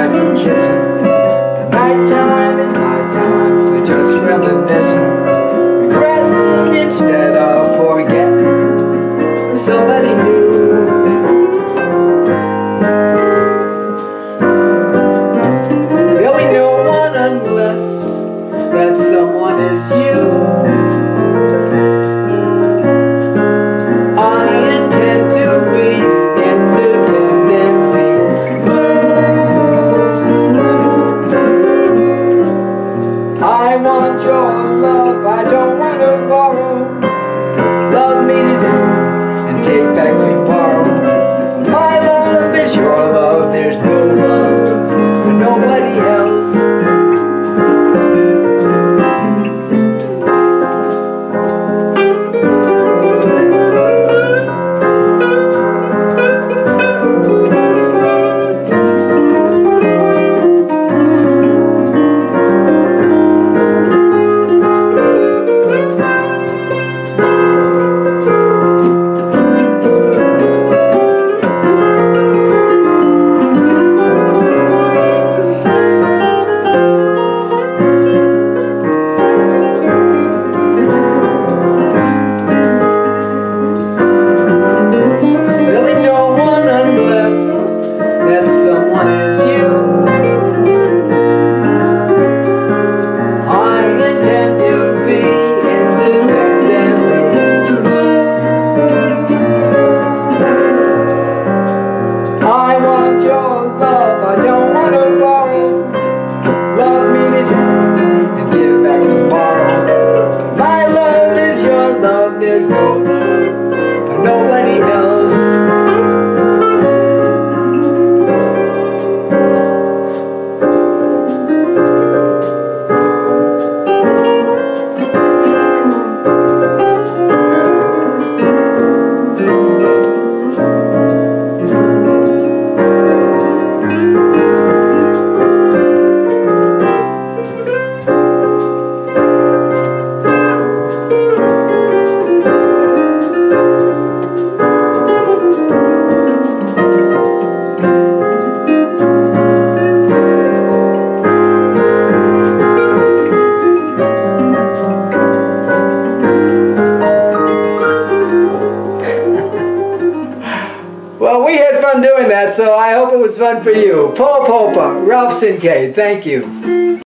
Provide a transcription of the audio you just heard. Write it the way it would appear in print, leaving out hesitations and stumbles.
aside from kissing. The nighttime is my time for just reminiscing, regretting instead of forgetting somebody new. There'll be no one unless that someone is you. I intend to be independently blue. I want your love, I don't want to borrow. Love me today and take back tomorrow. My love is your love, there's no love for nobody else. There's no love for nobody else. Well, we had fun doing that, so I hope it was fun for you. Paul Popa, Ralph Sinkay, thank you.